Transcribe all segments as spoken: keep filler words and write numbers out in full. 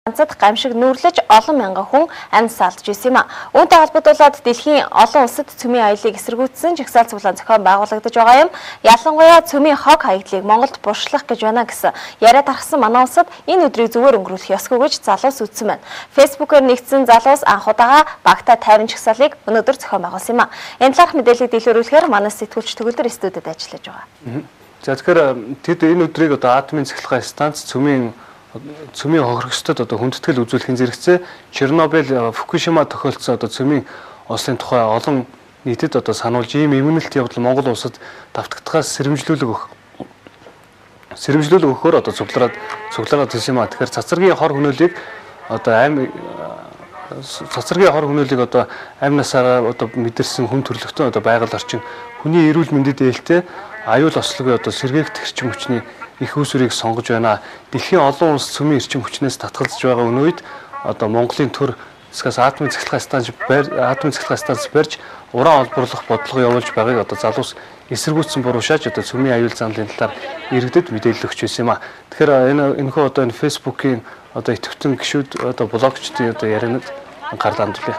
Ганцад гамшиг нүүрлэж олон мянган хүн амьд саалж ирсэн юм а. Үүнтэй холбогдуулаад дэлхийн олон улсад цөмийн аяллыг эсэргүүцсэн жагсаал цуглаан зохион байгуулагдаж байгаа юм. Ялангуяа цөмийн хог хаягдлыг Монголд буршлах гэж байна гэсэн яриа тархсан манай улсад энэ өдрийг зүгээр өнгөрүүлэх ёсгүй гэж залуус үтсэн байна. Фэйсбүүкээр нэгдсэн залуус анх удаага багтаа тайван жагсаалыг өнөөдөр зохион байгуулсан юм а. Энэ талаарх мэдээллийг дэлгэрүүлэхээр манай сэтгүүлч төгөлдөр студид ажиллаж байгаа. За тэгэхээр тэд энэ өдрийг одоо атомын цахилгаан станц цөмийн цөмийн хохирогчдод одоо хүндэтгэл үзүүлэхийн зэрэгцээ Чернобыль, Фукушима тохиолдсон одоо цөмийн ослын тухай олон нийтэд одоо сануулж ийм эмгэнэлт явдал Монгол улсад давтагдахаас сэрэмжлүүлэг өгөх сэрэмжлүүлэг өгөхөөр одоо цуглараад цуглараад хэлсэн юм а. Тэгэхээр цацрагийн хор хөнөөлийг одоо аим цацрагийн хор хөнөөлийг одоо амь насаараа одоо мэдэрсэн хүн төрлөختөн одоо байгаль орчин хүний эрүүл мэндэд ээлтэй аюул ослогын одоо сэргээгдэх эрчим хүчний их үүсвэрийг сонгож байна. Дэлхийн олон улс цөмийн эрчим хүчнээс татгалзаж байгаа өнөө үед одоо Монголын төр засгаас атомын цахилгаан станц атомын цахилгаан станц барьж уран олборлох бодлого явуулж байгааг одоо залуус эсэргүүцсэн буруушааж одоо цөмийн аюул занлын талаар иргэдэд мэдээлэл өгч байсан юм а. Тэгэхээр энэ энэхүү одоо энэ фэйсбүүкийн одоо идэвхтэн гишүүд одоо блогчдын одоо ярианад гарлаа хандуулъя.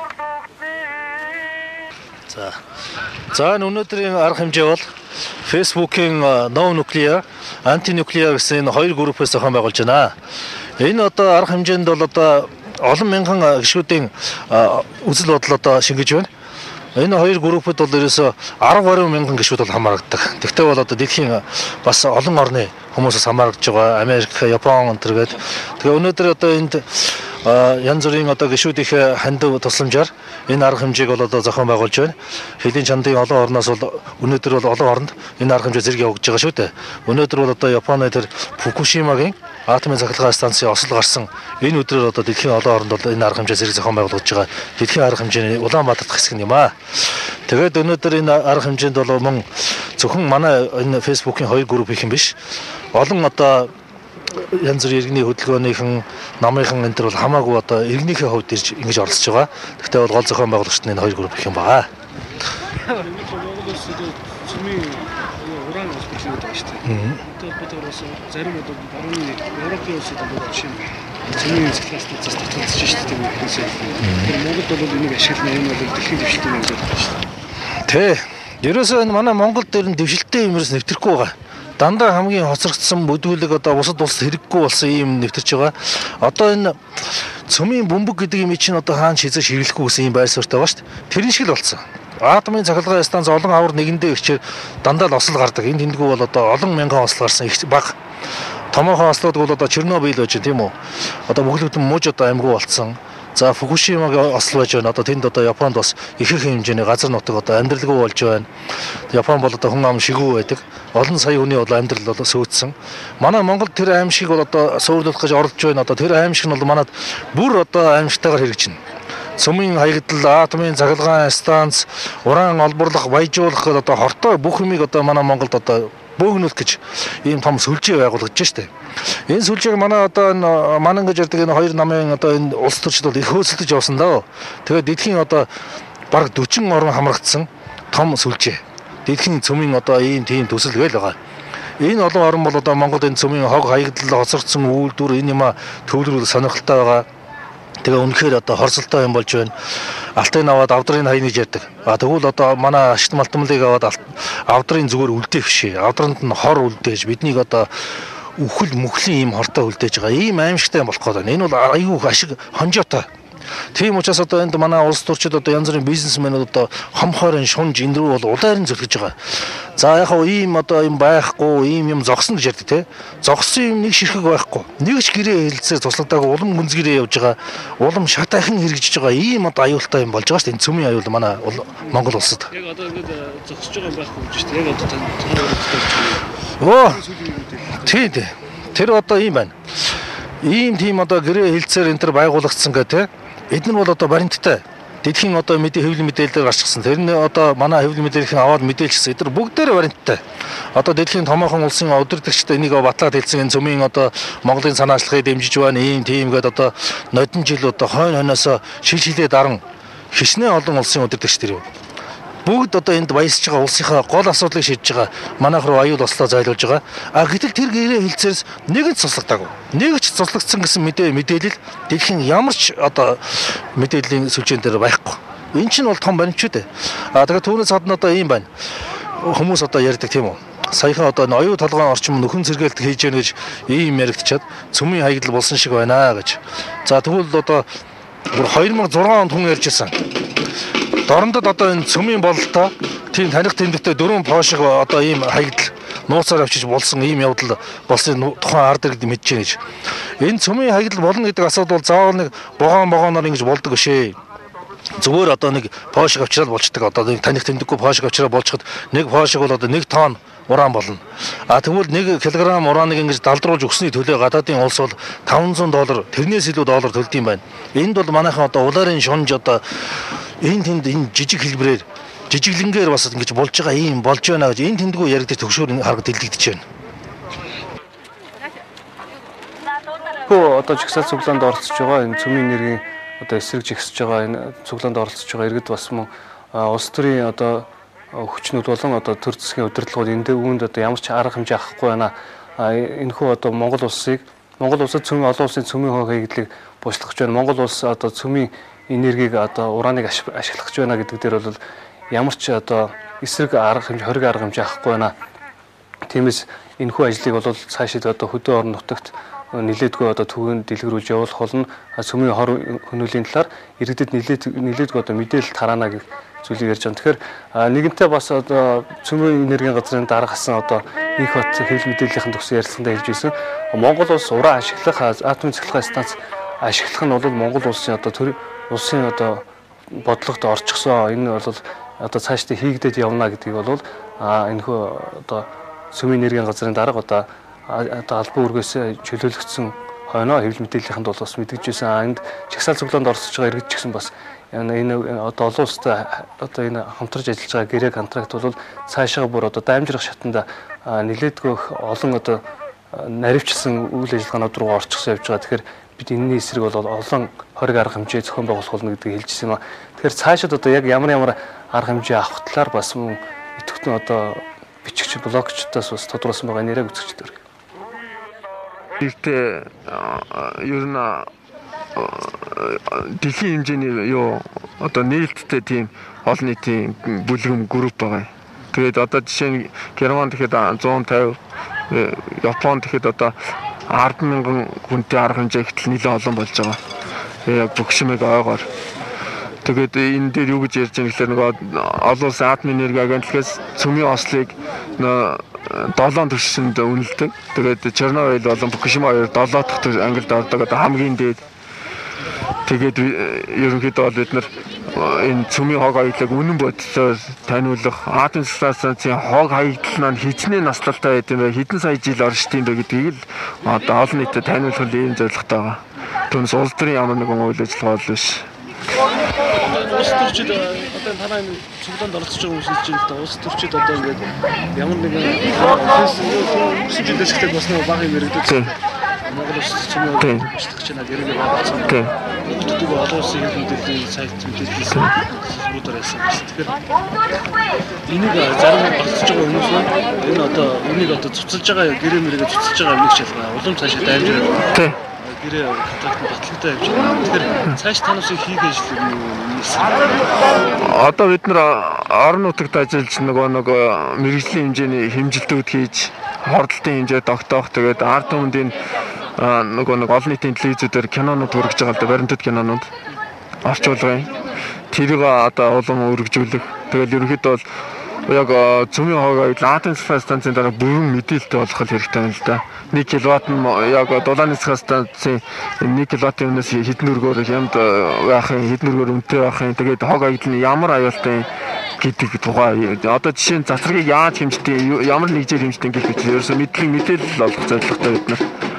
За. За өнөөдрийн арга хэмжээ бол фэйсбүүкийн No Nuclear, Anti-Nuclear гэсэн энэ хоёр группээс зохион байгуулж байна. Энэ одоо арга хэмжээнд бол одоо олон мянган гишүүдийн үзэл бодол одоо шингэж байна. Энэ хоёр группд бол ерөөсө арван гаруй мянган гишүүд бол хамаардаг. Тэгвэл бол одоо дэлхийн бас олон орны хүмүүсээс хамаарч байгаа. Америк, Япон энтергээд. Тэгээ өнөөдөр одоо энд янз бүрийн одоо гишүүдийн хандив тусламжаар энэ арга хэмжээг бол одоо зохион байгуулж байна. Хэлийн чандын олон орноос бол өнөөдөр бол олон оронд энэ арга хэмжээ зэрэг явагдаж байгаа шүү дээ. Өнөөдөр бол одоо Японы тэр Фукушимагийн атомын цахилгаан станцын осол гарсан энэ өдрөөр одоо дэлхийн олон оронд бол энэ арга хэмжээ зэрэг зохион байгуулагдаж байгаа. Дэлхийн арга хэмжээний Улаанбаатар дахь хэсэг юм аа. Тэгээд өнөөдөр энэ арга хэмжээнд бол мөн зөвхөн манай энэ фэйсбүүкийн хоёр групп их юм биш. Олон одоо янз бүрийн иргэний хөдөлгөөнийхэн намынхан энэ төр бол хамаагүй одоо иргэнийхээ хувьд ирж ингэж оролцож байгаа. Гэхдээ бол гол зохион байгуулагчид энэ хоёр групп их юм байна. Уран олборлын гэдэг шүү дээ. Тэгэхээр бас зарим одоо барууны Европын улсууд бол жишээ нь цөмийн цахилгаан станцаас татгалзаж шүү дээ гэсэн. Тэгэхээр Монголд бол энийг ашиглана юм бол дэлхийн дэвшилтийн юм гэдэг шүү дээ. Тэ. Ерөөсөө энэ манай Монгол дээр нь дэвшилтийн юмрээс нэвтрэхгүй байгаа. Дандаа хамгийн хоцрогдсон бүдүүлэг одоо бусад улсад хэрэггүй болсон юм нэвтэрч байгаа. Одоо энэ цөмийн бөмбөг гэдэг юм чинь одоо хаан шизэж хэрэглэхгүй гэсэн юм байр суурьтай байгаа шүү дээ. Тэрэн шиг л болсон. Атомын цахилгаан станц олон авар нэгэндээ ирчээр дандаа л осол гардаг. Энд тэндгүү бол одоо олон мянган осол гарсан их баг. Томоохон ослууд бол одоо Чернобыль байж байна тийм үү? Одоо бүхлэгдэн мууж одоо аймгүй болцсон. За Фукушимагийн осол байж байна. Одоо тэнд одоо Японд бас ихэрхэн хэмжээний газар нутаг одоо амьдралгүй болж байна. Япон бол одоо хүн ам шигүү байдаг. Олон сая хүний бол амьдрал бол сүйдсэн. Манай Монголд тэр аимшиг бол одоо суурлуулах гэж оролдож байна. Одоо тэр аимшиг нь бол манад бүр одоо аимшигтайгаар хэрэгжинэ. Цөмийн хаягдал, атомын цахилгаан станц, уран олборлох, баяжуулах гэдэг одоо хортой бүх юмыг одоо манай Монголд одоо бөөгнүүлэх гэж ийм том сүлжээ байгуулагдаж штэ. Энэ сүлжээг манай одоо энэ манан гэж ярддаг энэ хоёр намын одоо энэ улс төрчид бол их хөөцөлдөж явсан даа. Тэгээд дэлхийн одоо бараг дөрвөн орн хамрагдсан том сүлжээ. Дэлхийн цөмийн одоо ийм тийм төсөл гээл байгаа. Энэ олон орн бол одоо Монголд энэ цөмийн хог хаягдал хоцрогдсон үйлдвэр энэ юм а төвлөрүүл сонирхолтой байгаа. Тэгээ үнэхээр одоо хорсолтой юм болж байна. Алтын аваад авдрын хайныг ярьдаг. А тэгвэл одоо манай ашигт малтмлыг аваад авдрын зүгээр үлдээх шээ. Авдранд нь хор үлдээж биднийг одоо үхэл мөхлийн ийм хортой үлдээж байгаа. Ийм аимшигтай болох гээд байна. Энэ бол аюу ашиг хонжоотой. Тийм учраас одоо энд манай улс төрчид одоо янз бүрийн бизнесмэнүүд одоо хомхойрын шунж энэ рүү бол удаарн зөвлөж байгаа. За яг хөө ийм одоо юм байхгүй, ийм юм зогсно гэж ярьдаг те. Зогсон юм нэг ширхэг байхгүй. Нэг ч гэрээ хэлцээр туслагдаагүй улам гүнзгэрээ явж байгаа. Улам шатайхан хэрэгжиж байгаа. Ийм одоо аюултай юм болж байгаа шүү дээ. Энэ цөмийн аюул манай Монгол улсад. Яг одоо ингэ зогсож байгаа юм байхгүй гэж шүү дээ. Яг одоо тань Оо. Тий, тий. Тэр одоо ийм байна. Ийм тийм одоо гэрээ хэлцээр энэ төр байгуулагдсан гэх те. Эдгээр бол одоо баримттай. Дэлхийн одоо мэдээ хэвлэл мэдээлэлээр гарчихсан. Тэр нь одоо манай хэвлэл мэдээллийг аваад мэдээлчихсэн. Эдгээр бүгдээрээ баримттай. Одоо дэлхийн томоохон улсын удирдагчтай энийг батлаад хэлсэн энэ цөмийн одоо Монголын санаачлагыг дэмжиж байна. Ийм тийм гээд одоо нодон жил одоо хойно хойноос шил шилээ даран хичнээн олон улсын удирдагч тэр юм. бүгд одоо энд баясж байгаа улсынхаа гол асуудлыг шийдэж байгаа манайх руу аюул ослоо зайлуулж байгаа. А гэтэл тэр гэрээ хэлцээрс нэг ч цуслагдаагүй. Нэг ч цуслагдсан гэсэн мэдээ мэдээлэл дэлхийн ямар ч одоо мэдээллийн сүлжээн дээр байхгүй. Энэ чинь бол том баримт ч үү. А тэгэхээр түүнээс гадна одоо ийм байна. Хүмүүс одоо ярьдаг тийм үү. Саяхан одоо оюу толгойн орчим нөхөн сэргээлт хийж яана гэж ийм яригдчаад цөмийн хаягдал болсон шиг байна гэж. За тэгвэл одоо бүр хоёр мянга зургаан онд хүн ярьж ирсэн. Дорндод одоо энэ цөмийн бололтой тийм таних тэмдэгтэй дөрвөн пошиг одоо ийм хаягдал нууцаар авчиж болсон ийм явдал болсон тухайн ард иргэд мэдж байна гэж. Энэ цөмийн хаягдал болно гэдэг асуудал бол заавал нэг богоон богооноор ингэж болдог шээ. Зүгээр одоо нэг пошиг авчираад болчдаг. Одоо нэг таних тэмдэггүй пошиг авчираад болчиход нэг пошиг бол одоо нэг тонн уран болно. А тэгвэл нэг килограмм ураныг ингэж далдруулж өгсөний төлөө гадаадын улс бол таван зуун доллар тэрнээс илүү доллар төлдөг юм байна. Энд бол манайхан одоо улаарын шунж одоо энэ тэнд энэ жижиг хэлбэрээр жижиглэнгээр бас ингэж болж байгаа ийм болж байна гэж энэ тэндгүү яригдчих төгшөөр харагд дэлгэгдэж байна. Хөө одоо жигсаал цуглаанд оролцож байгаа энэ цөмийн нэрийн одоо эсрэг жигсэж байгаа энэ цуглаанд оролцож байгаа иргэд бас мөн улс төрийн одоо хүчнүүд болон одоо төр засгийн удирдлагууд энэ үүнд одоо ямар ч арга хэмжээ авахгүй байна. Энэхүү одоо Монгол улсыг Монгол улсад цөмийн олон улсын цөмийн хог хаягдлыг буушлах гэж байна. Монгол улс одоо цөмийн энергийг одоо ураныг ашиглах гэж байна гэдэг дээр бол ямар ч одоо эсрэг арга хэмжээ хориг арга хэмжээ авахгүй байна. Тиймээс энэхүү ажлыг бол цаашид одоо хөдөө орон нутагт нилээдгүй одоо түгээн дэлгэрүүлж явуулах болно. Цөмийн хор хөнөөлийн талаар иргэдэд нилээд нилээдгүй одоо мэдээлэл тараана гэх зүйлийг ярьж байгаа. Тэгэхээр нэгэнтээ бас одоо цөмийн энергийн газрын дарга хасан одоо их бат хэвлэл мэдээллийн төгсөө ярилцлаганд хэлж байсан. Монгол улс уран ашиглах атомын цахилгаан станц ашиглах нь бол Монгол улсын одоо төр улсын одоо бодлогод орчихсон. Энэ бол одоо цаашдаа хийгдээд явна гэдгийг бол энэхүү одоо цөмийн энергийн газрын дарга одоо одоо албан үүргээс чөлөөлөгдсөн хойноо хэвлэл мэдээллийнхэнд бол бас мэдгэж байсан. Энд чагсаал цуглаанд оролцож байгаа иргэд ч гэсэн бас энэ одоо олон улстай одоо энэ хамтарч ажиллаж байгаа гэрээ контракт бол цаашаа бүр одоо даймжрах шатанда нилээдгөх олон одоо наривчсан үйл ажиллагаанууд руу орчихсон явж байгаа. Тэгэхээр бид энэний эсрэг бол олон хориг арга хэмжээ зохион байгуулах болно гэдгийг хэлжсэн юм а. Тэгэхээр цаашид одоо яг ямар ямар арга хэмжээ авах талаар бас идэвхтэн одоо бичигч блогчдоос бас тодруулсан байгаа нэрээ үзэгчдэр. Ихтэй ер нь дэлхийн хэмжээний юу одоо нээлттэй тийм олон нийтийн бүлгэм групп байгаа. Тэгээд одоо жишээ нь Герман тэгэхэд зуун тавь, Япон тэгэхэд одоо ард мянган хүнтэй арга хэмжээ ихтэл нэлээд олон болж байгаа. Яг бүгшмэг ойгоор. Тэгээд энэ дээр юу гэж ярьж байгаа гэхээр нөгөө олон улсын атомын энерги агентлагаас цөмийн ослыг долоон түвшинд үнэлдэг. Тэгээд Чернобыль болон Фукушима хоёр долоо дахь ангилд ордог одоо хамгийн дээд. Тэгээд ерөнхийдөө бол бид нар энэ цөмийн хог хаягдлыг үнэн бодолтой таниулах атом станцын хог хаягдал нь хичнээн наслалтай байд юм бэ. Хэдэн сая жил оршд юм бэ гэдгийг л одоо олон нийтэд таниулах ийм зорилготой байгаа. Түүнээс улс төрийн ямар нэгэн үйл ажиллагаа бол биш. Улс төрчид одоо танаа энэ цуглаанд оролцож байгаа хүмүүс хэлж байгаа л да. Улс төрчид одоо ингээд ямар нэгэн өнгөрсөн жилдээс ихтэй бас нэг баг юм яригддаг. Монгол улс цөмийн хөдөлгөж чана гэрээ байгуулсан. Бүгд олон улсын хэлбэрийн сайт мэдээлэлээс руудаар яасан. Тэгэхээр энийг зарим оролцож байгаа хүмүүс нь энэ одоо үнийг одоо цуцалж байгаа гэрээ мэргээ цуцалж байгаа нэг шалгаа улам цаашаа дайрж гэрээ контракт батлагтай явж байгаа. Тэгэхээр цааш танаас хийх ажил нь юу? Одоо бид нар орон нутагт ажиллаж нөгөө нэг мэрэгжлийн хэмжээний хэмжилтүүд хийж хордлтын хэмжээ тогтоох тэгээд ард түмэнд энэ нөгөө нэг олон нийтийн телевизүүдээр кинонууд хүргэж байгаа л да баримтат кинонууд орчуулгын тэрийг одоо улам өргөжүүлэх. Тэгээд ерөнхийдөө бол яг цөмийн хог хаягдал атом станцын дараа бүрэн мэдээлэлтэй болох хэрэгтэй юм л да. нэг киловатт нь яг дулааны станцын нэг киловаттын өмнөөс хэдэн өргөөр хямд байхын хэдэн өргөөр үнэтэй байхын тэгээд хог хаягдал нь ямар аюултай гэдэг тухай одоо жишээ нь засварыг яаж хэмждэг ямар нэгжээр хэмждэг гэх мэт ерөөсөө мэдлэг мэдээлэл олох зорилготой бид нар.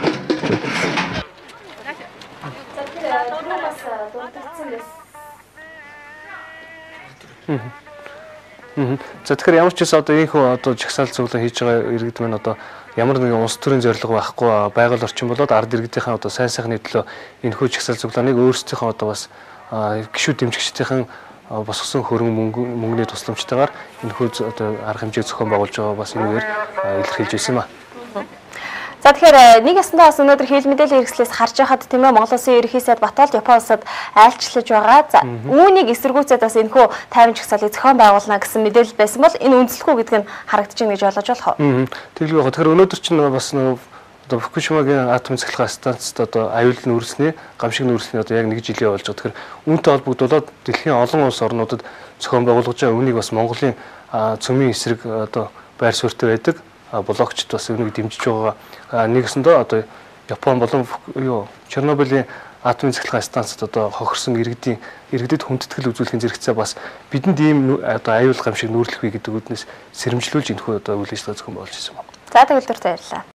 За тэгэхээр ямар ч гэсэн одоо ийхүү одоо жагсаал цуглаан хийж байгаа иргэд маань одоо ямар нэгэн улс төрийн зорилго байхгүй байгаль орчин болоод ард иргэдийнхээ одоо сайн сайхны төлөө энэхүү жагсаал цуглааныг өөрсдийнхөө одоо бас гишүүд дэмжигчдийн босгосон хөрөнгө мөнгө мөнгөний тусламжтайгаар энэхүү одоо арга хэмжээ зохион байгуулж байгаа бас энэгээр илэрхийлж байсан юм а. За тэгэхээр нэг ясандаа бас өнөөдөр хил мэдээллийн хэрэгслээс харж байхад тийм ээ Монгол Улсын ерөнхий сайд Батболд Япон улсад айлчлаж байгаа. За үүнийг эсэргүүцээд бас энэхүү тайван жагсаалыг зохион байгуулна гэсэн мэдээлэл байсан бол энэ үндэслэхгүй гэдэг нь харагдаж байна гэж ойлгож болох уу? Тэгэлгүй яг. Тэгэхээр өнөөдөр чинь бас нөгөө одоо Фукушимагийн атомын цахилгаан станцид одоо аюулын үрсний гамшиг нүрсний одоо яг нэг жилийн болж байгаа. Тэгэхээр үүнтэй холбогдуулаад дэлхийн олон улс орнуудад зохион байгуулж байгаа үүнийг бас Монголын цөмийн эсрэг одоо байр суурьтай байдаг блогчд бас үүнийг дэмжиж байгаа. Нэгсэндээ одоо Япон болон юу Чернобылийн атомын цахилгаан станцид одоо хохирсон иргэдийн иргэдэд хүндэтгэл үзүүлэхийн зэрэгцээ бас бидэнд ийм одоо аюул гамшиг нүүрлэх вэ гэдэг үднээс сэрэмжлүүлж энэхүү одоо үйл ажиллагаа зохион байгуулж ирсэн байна. За тэгэл дуртай баярлалаа.